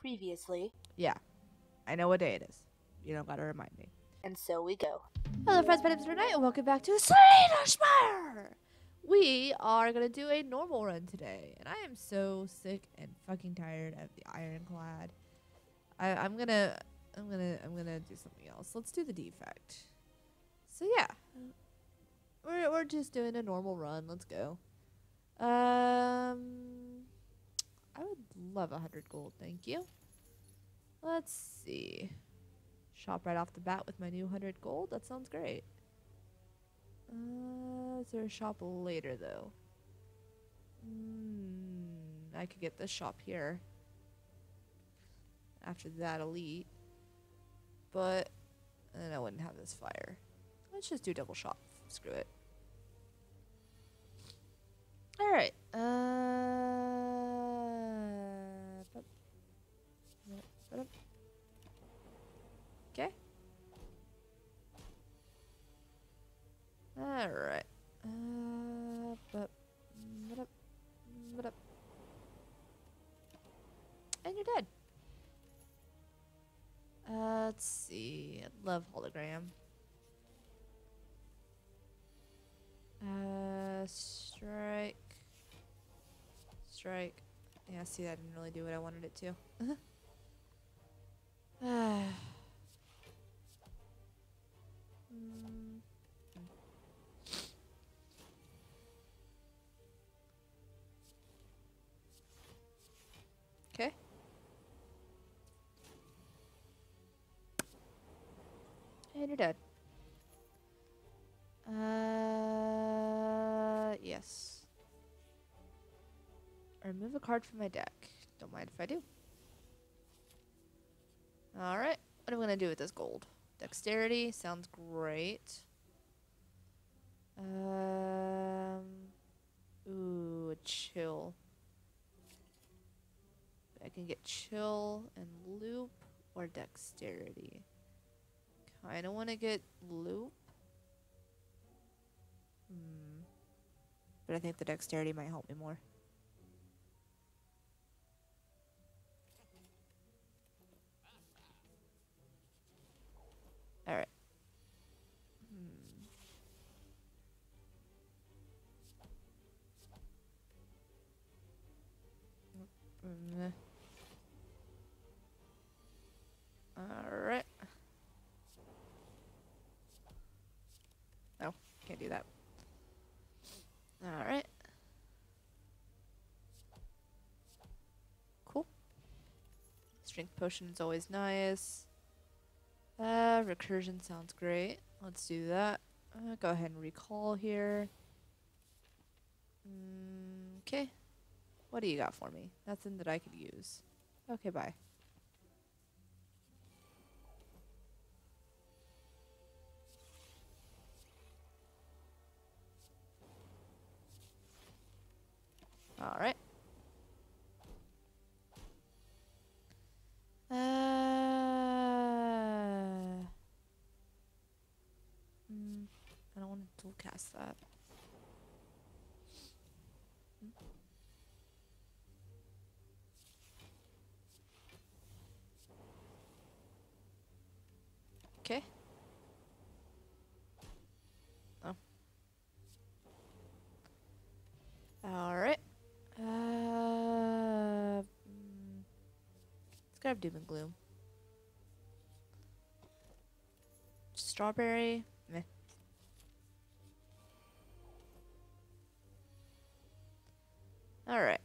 Previously. Yeah, I know what day it is. You don't gotta remind me. And so we go. Hello friends, my name is Lunernight and welcome back to Spire! We are gonna do a normal run today, and I am so sick and fucking tired of the ironclad. I'm gonna do something else. Let's do the defect. So yeah, we're just doing a normal run. Let's go. I would love 100 gold, thank you. Let's see. Shop right off the bat with my new 100 gold. That sounds great. Is there a shop later though? I could get this shop here. After that elite. But then I wouldn't have this fire. Let's just do double shop. Screw it. Alright. Okay. Alright. And you're dead. Let's see. I love hologram. Strike. Strike. Yeah, see, that didn't really do what I wanted it to. Okay. And you're dead. Yes. Remove a card from my deck. Don't mind if I do. Alright. What am I going to do with this gold? Dexterity. Sounds great. Ooh, chill. I can get chill and loop or dexterity. Kinda want to get loop. But I think the dexterity might help me more. Alright. Alright. No, can't do that. Alright. Cool. Strength potion is always nice. Recursion sounds great. Let's do that. Go ahead and recall here. Okay. What do you got for me? Nothing that I could use. Okay, bye. Alright. I don't want to dual cast that. Okay. Oh. Alright. Let's grab Doom and Gloom. Strawberry. Meh. Alright.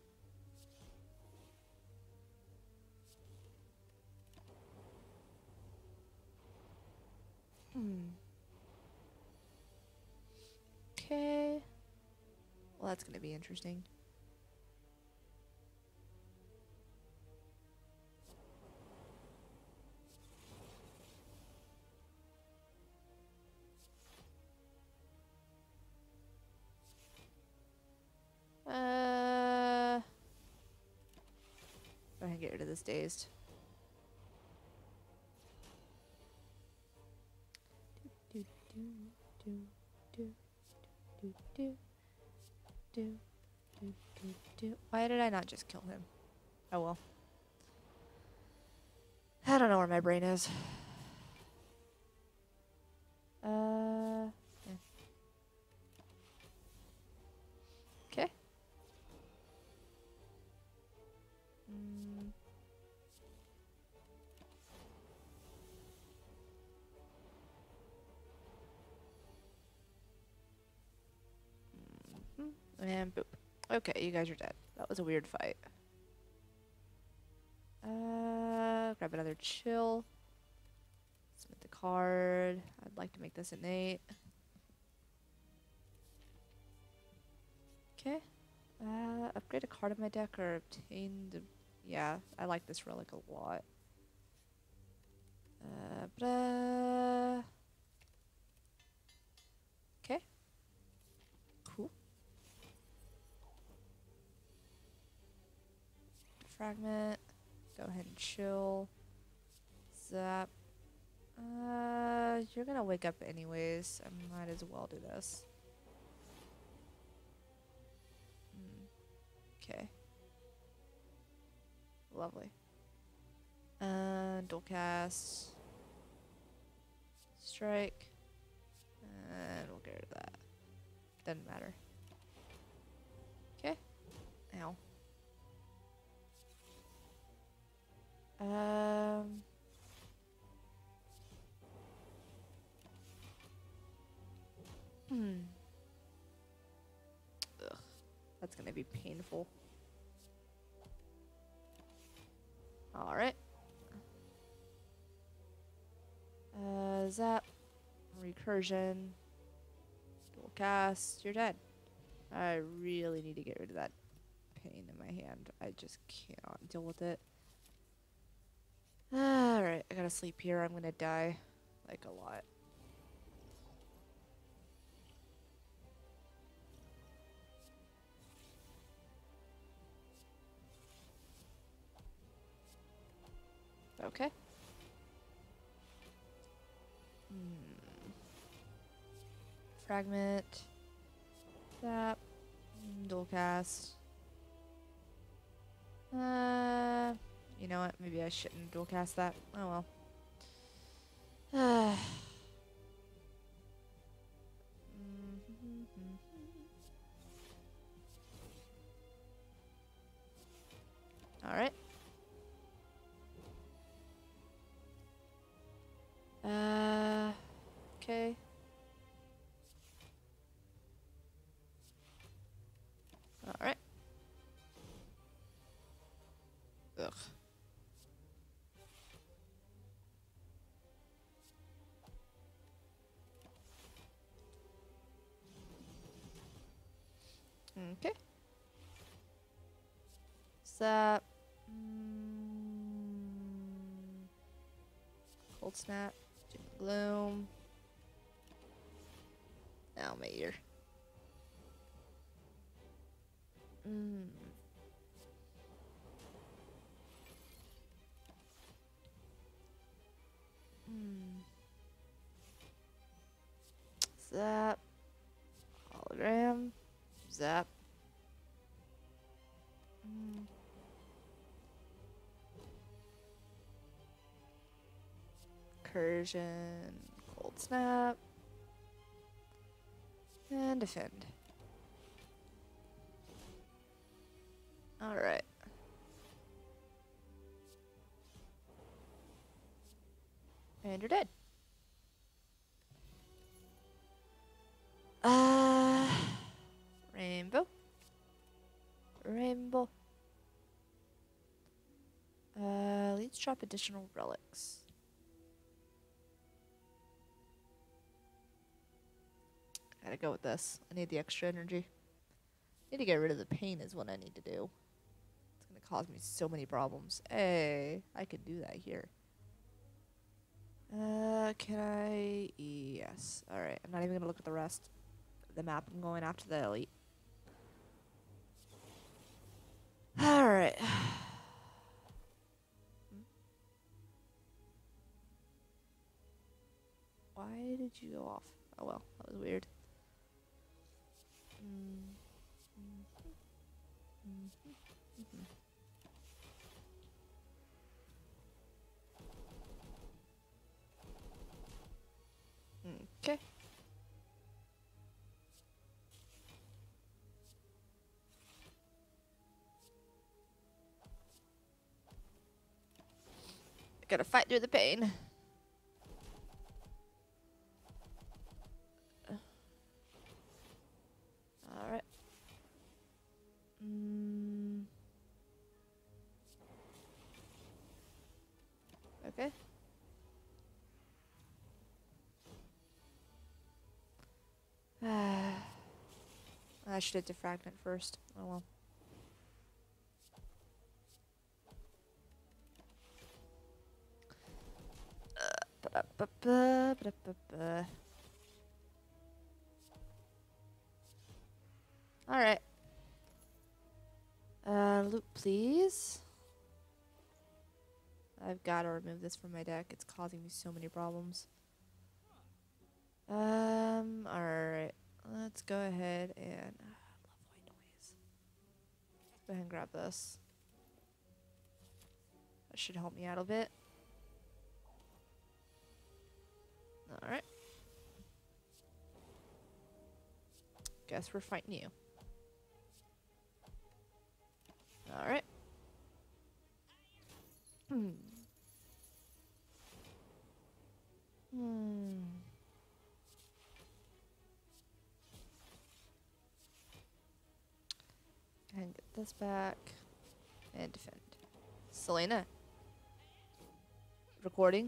Okay. Well, that's gonna be interesting. Go ahead and get rid of this dazed. Why did I not just kill him? Oh well. don't know where my brain is. Yeah. Okay. And boop. Okay, you guys are dead. That was a weird fight. Grab another chill. Submit the card. I'd like to make this innate. Okay. Upgrade a card of my deck or obtain the... Yeah, I like this relic a lot. Okay. Cool. Fragment. Go ahead and chill. Zap. You're gonna wake up anyways. I might as well do this. Okay. Lovely. Dual cast. Strike. And we'll get rid of that. Doesn't matter. Okay. Ow. Ugh. That's gonna be painful. Alright. Zap. Recursion. Dual cast. You're dead. I really need to get rid of that pain in my hand. I just cannot deal with it. Alright, I gotta sleep here. I'm gonna die. Like, a lot. Okay. Fragment. Zap. Dual cast. You know what? Maybe I shouldn't dual cast that. Oh well. Alright. Okay. Alright. Ugh. Okay. Zap. Cold snap. Doom and gloom. Ow, my ear. Zap. Hologram. Zap. Recursion. Cold snap. And defend. Alright. And you're dead. Rainbow. Rainbow. Let's drop additional relics. Gotta go with this. I need the extra energy. Need to get rid of the pain is what I need to do. It's gonna cause me so many problems. Hey, I could do that here. Can I? Yes. Alright, I'm not even gonna look at the rest of the map. I'm going after the elite. Alright. Why did you go off? Oh well, that was weird. Gotta fight through the pain. Alright. Okay. I should have defragment first. Oh well. Alright. Loot, please. I've got to remove this from my deck. It's causing me so many problems. Alright. Let's go ahead and... I love white noise. Let's go ahead and grab this. That should help me out a bit. Alright. Guess we're fighting you. Alright. And get this back. And defend. Selena. Recording.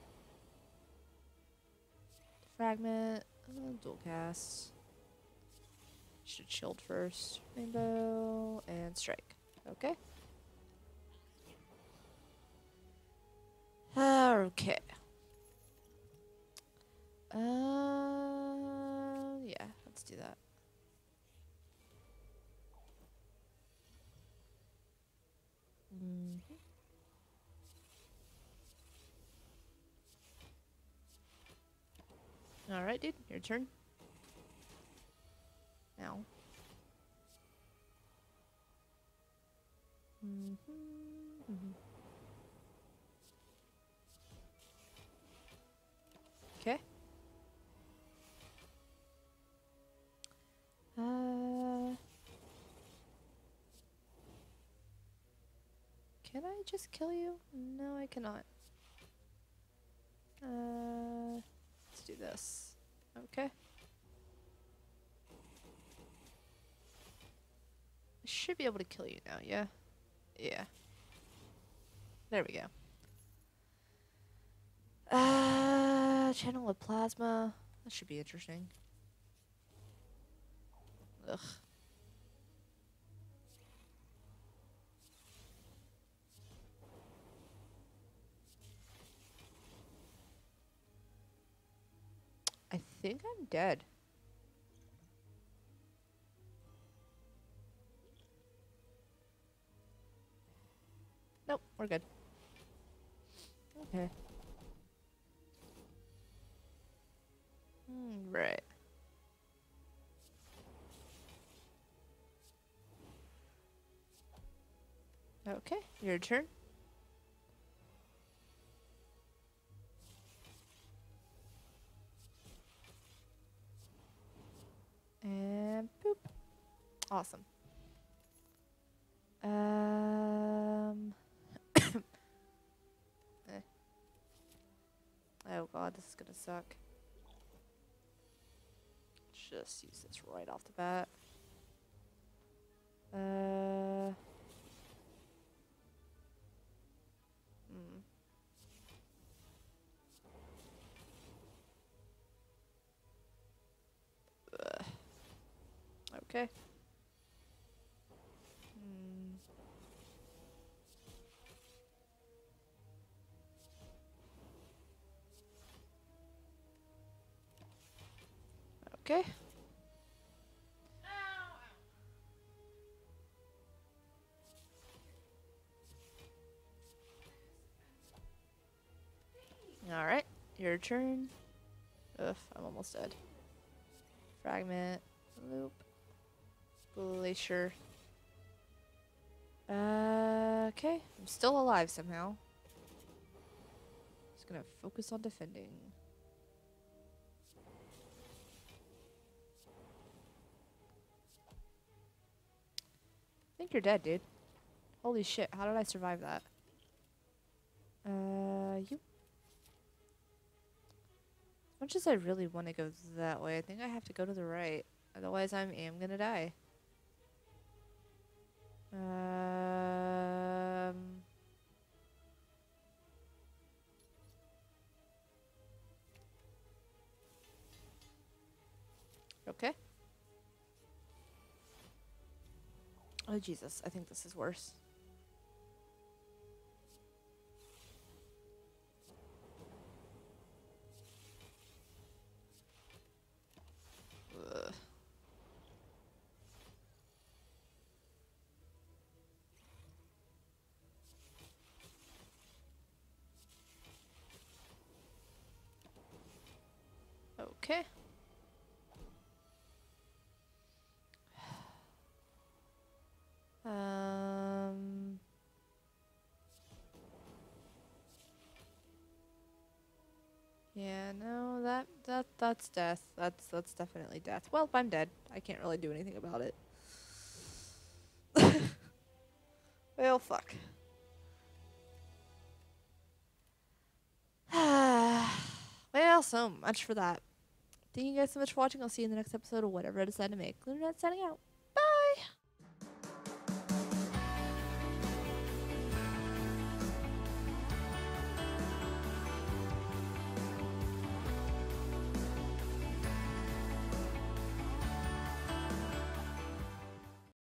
Fragment. Dual cast. Should shield first. Rainbow. And strike. Okay. Okay. Yeah, let's do that. Alright, dude, your turn. Now. Okay. Can I just kill you? No, I cannot. Let's do this. Okay. I should be able to kill you now, yeah? Yeah. There we go. Channel of plasma. That should be interesting. Ugh. I think I'm dead. Nope, we're good. Okay. Right. Okay, your turn. And boop. Awesome. Oh god, this is gonna suck. Just use this right off the bat. Okay. Okay. Alright, your turn. Ugh, I'm almost dead. Fragment. Loop. Glacier. Okay. I'm still alive somehow. Just gonna focus on defending. I think you're dead, dude. Holy shit, how did I survive that? You. As much as I really want to go that way, I think I have to go to the right. Otherwise, I am gonna die. Okay. Oh, Jesus. I think this is worse. Ugh. Okay. Yeah, no, that's death. That's definitely death. Well, I'm dead. I can't really do anything about it. Well, fuck. Well, so much for that. Thank you guys so much for watching. I'll see you in the next episode of whatever I decide to make. Lunernight signing out.